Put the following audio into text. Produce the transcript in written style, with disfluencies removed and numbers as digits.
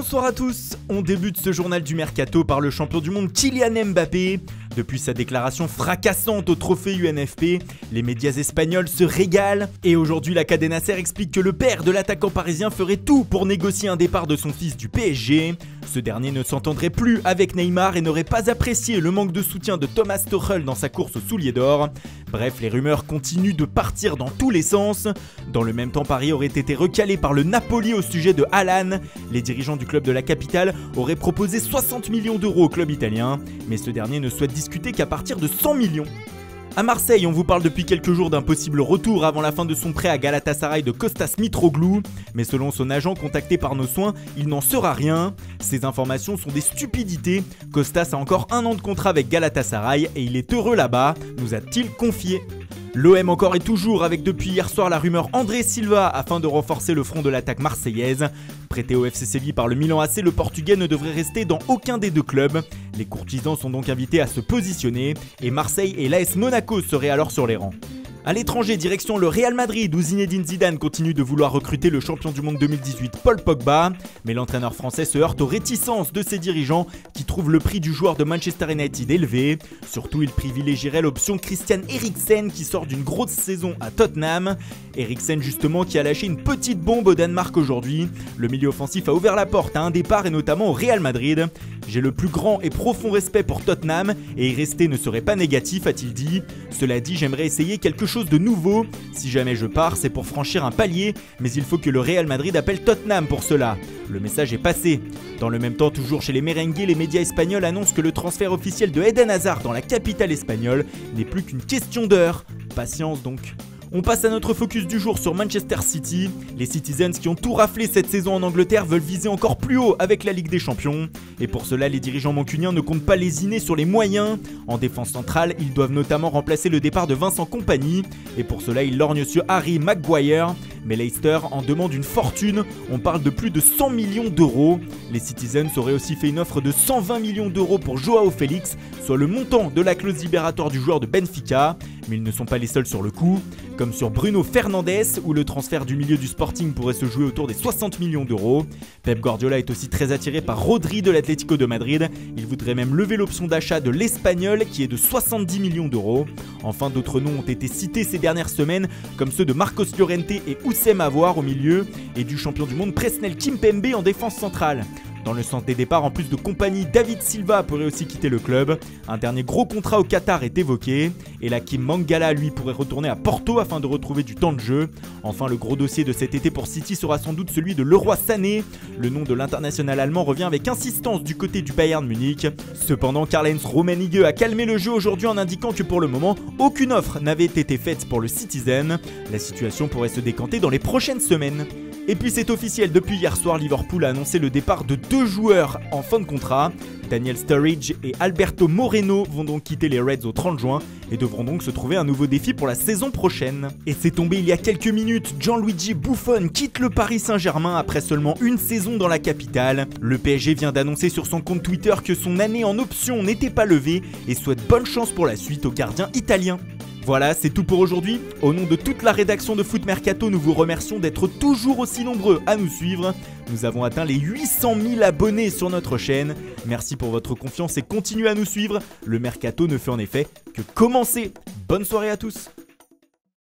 Bonsoir à tous, on débute ce journal du Mercato par le champion du monde Kylian Mbappé. Depuis sa déclaration fracassante au trophée UNFP, les médias espagnols se régalent. Et aujourd'hui, la Cadena Ser explique que le père de l'attaquant parisien ferait tout pour négocier un départ de son fils du PSG. Ce dernier ne s'entendrait plus avec Neymar et n'aurait pas apprécié le manque de soutien de Thomas Tuchel dans sa course au soulier d'or. Bref, les rumeurs continuent de partir dans tous les sens. Dans le même temps, Paris aurait été recalé par le Napoli au sujet de Haaland. Les dirigeants du club de la capitale auraient proposé 60 millions d'euros au club italien, mais ce dernier ne souhaite discuter qu'à partir de 100 millions. À Marseille, on vous parle depuis quelques jours d'un possible retour avant la fin de son prêt à Galatasaray de Kostas Mitroglou, mais selon son agent contacté par nos soins, il n'en sera rien. Ces informations sont des stupidités. Kostas a encore 1 an de contrat avec Galatasaray et il est heureux là-bas, nous a-t-il confié. L'OM encore et toujours avec depuis hier soir la rumeur André Silva afin de renforcer le front de l'attaque marseillaise. Prêté au FC Séville par le Milan AC, le Portugais ne devrait rester dans aucun des deux clubs. Les courtisans sont donc invités à se positionner et Marseille et l'AS Monaco seraient alors sur les rangs. À l'étranger, direction le Real Madrid où Zinedine Zidane continue de vouloir recruter le champion du monde 2018 Paul Pogba. Mais l'entraîneur français se heurte aux réticences de ses dirigeants qui trouvent le prix du joueur de Manchester United élevé. Surtout, il privilégierait l'option Christian Eriksen qui sort d'une grosse saison à Tottenham. Eriksen justement qui a lâché une petite bombe au Danemark aujourd'hui. Le milieu offensif a ouvert la porte à un départ et notamment au Real Madrid. J'ai le plus grand et profond respect pour Tottenham et y rester ne serait pas négatif, a-t-il dit. Cela dit, j'aimerais essayer quelque chose de nouveau. Si jamais je pars, c'est pour franchir un palier, mais il faut que le Real Madrid appelle Tottenham pour cela. Le message est passé. Dans le même temps, toujours chez les merengues, les médias espagnols annoncent que le transfert officiel de Eden Hazard dans la capitale espagnole n'est plus qu'une question d'heure. Patience donc. On passe à notre focus du jour sur Manchester City. Les Citizens qui ont tout raflé cette saison en Angleterre veulent viser encore plus haut avec la Ligue des Champions. Et pour cela, les dirigeants mancuniens ne comptent pas lésiner sur les moyens. En défense centrale, ils doivent notamment remplacer le départ de Vincent Kompany. Et pour cela, ils lorgnent sur Harry Maguire. Mais Leicester en demande une fortune, on parle de plus de 100 millions d'euros. Les Citizens auraient aussi fait une offre de 120 millions d'euros pour Joao Félix, soit le montant de la clause libératoire du joueur de Benfica. Mais ils ne sont pas les seuls sur le coup, comme sur Bruno Fernandes, où le transfert du milieu du Sporting pourrait se jouer autour des 60 millions d'euros. Pep Guardiola est aussi très attiré par Rodri de l'Atlético de Madrid. Il voudrait même lever l'option d'achat de l'Espagnol, qui est de 70 millions d'euros. Enfin, d'autres noms ont été cités ces dernières semaines, comme ceux de Marcos Llorente et Oussem Aouar au milieu, et du champion du monde Presnel Kimpembe en défense centrale. Dans le sens des départs, en plus de Kompany, David Silva pourrait aussi quitter le club. Un dernier gros contrat au Qatar est évoqué. Et Hakim Mangala, lui, pourrait retourner à Porto afin de retrouver du temps de jeu. Enfin, le gros dossier de cet été pour City sera sans doute celui de Leroy Sané. Le nom de l'international allemand revient avec insistance du côté du Bayern Munich. Cependant, Karl-Heinz Rummenigge a calmé le jeu aujourd'hui en indiquant que pour le moment, aucune offre n'avait été faite pour le Citizen. La situation pourrait se décanter dans les prochaines semaines. Et puis c'est officiel, depuis hier soir, Liverpool a annoncé le départ de 2 joueurs en fin de contrat. Daniel Sturridge et Alberto Moreno vont donc quitter les Reds au 30 juin et devront donc se trouver un nouveau défi pour la saison prochaine. Et c'est tombé il y a quelques minutes, Gianluigi Buffon quitte le Paris Saint-Germain après seulement une saison dans la capitale. Le PSG vient d'annoncer sur son compte Twitter que son année en option n'était pas levée et souhaite bonne chance pour la suite au gardien italien. Voilà, c'est tout pour aujourd'hui. Au nom de toute la rédaction de Foot Mercato, nous vous remercions d'être toujours aussi nombreux à nous suivre. Nous avons atteint les 800 000 abonnés sur notre chaîne. Merci pour votre confiance et continuez à nous suivre. Le Mercato ne fait en effet que commencer. Bonne soirée à tous.